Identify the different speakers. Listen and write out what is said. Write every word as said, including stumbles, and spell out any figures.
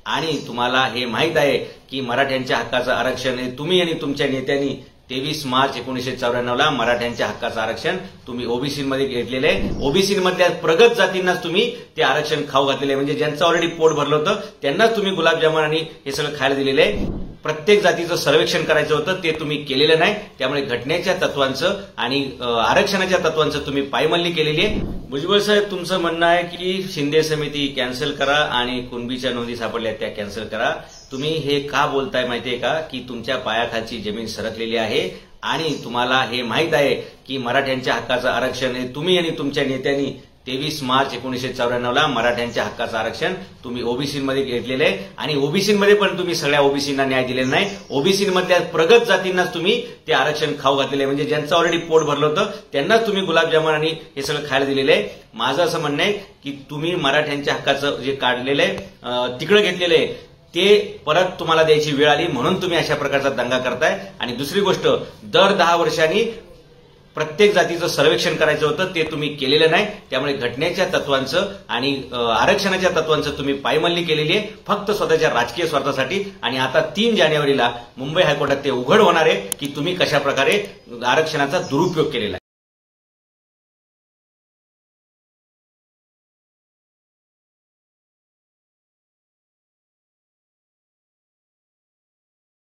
Speaker 1: आणि तुम्हाला हे माहित आहे की मराठ्यांच्या हक्काचं आरक्षण हे तुम्ही आणि तुमच्या नेत्यांनी तेवीस मार्च एकोणीसशे चौऱ्याण्णव ला मराठ्यांच्या हक्काचं आरक्षण तुम्ही ओबीसी मध्ये घेतलेलं आहे। ओबीसी मधल्या प्रगत जातींनाच तुम्ही ते आरक्षण खाऊ घातलेलं आहे, म्हणजे ज्यांचं ऑलरेडी पोट भरलं होतं त्यांनाच तुम्ही गुलाबजामुन आणि हे सगळं खायला दिलेलं आहे। प्रत्येक जातीचं सर्वेक्षण करायचं होतं ते तुम्ही केलेलं नाही, त्यामुळे घटनेच्या तत्वांचं आणि आरक्षणाच्या तत्वांचं तुम्ही पायमल्ली केलेली आहे। भुजबळ साहेब, तुमचं म्हणणं आहे की शिंदे समिती कॅन्सल करा आणि कुणबीच्या नोंदी सापडल्या त्या कॅन्सल करा। तुम्ही हे का बोलताय माहितीये का की तुमच्या पायाखालची जमीन सरकलेली आहे आणि तुम्हाला हे माहित आहे की मराठ्यांच्या हक्काचं आरक्षण हे तुम्ही आणि तुमच्या नेत्यांनी तेवीस मार्च एकोणीसशे चौऱ्याण्णव ला मराठ्यांच्या हक्काचं आरक्षण तुम्ही ओबीसी मध्ये घेतलेलं आहे आणि ओबीसी मध्ये पण तुम्ही सगळ्या ओबीसींना न्याय दिलेला नाही। ओबीसी मधल्या प्रगत जातींनाच तुम्ही ते आरक्षण खाऊ घातलेलं आहे, म्हणजे ज्यांचं ऑलरेडी पोट भरलं होतं त्यांनाच तुम्ही गुलाबजामुन आणि हे सगळं खायला दिलेलं आहे। माझं असं म्हणणं आहे की तुम्ही मराठ्यांच्या हक्काचं जे काढलेलं आहे तिकडे घेतलेलं आहे ते परत तुम्हाला द्यायची वेळ आली म्हणून तुम्ही अशा प्रकारचा दंगा करताय। आणि दुसरी गोष्ट, दर दहा वर्षांनी प्रत्येक जातीचं सर्वेक्षण करायचं होतं ते तुम्ही केलेलं नाही, त्यामुळे घटनेच्या तत्वांचं आणि आरक्षणाच्या तत्वांचं तुम्ही पायमल्ली केलेली आहे फक्त स्वतःच्या राजकीय स्वार्थासाठी। आणि आता तीन जानेवारीला मुंबई हायकोर्टात ते उघड होणार आहे की तुम्ही कशा प्रकारे आरक्षणाचा दुरुपयोग केलेला आहे।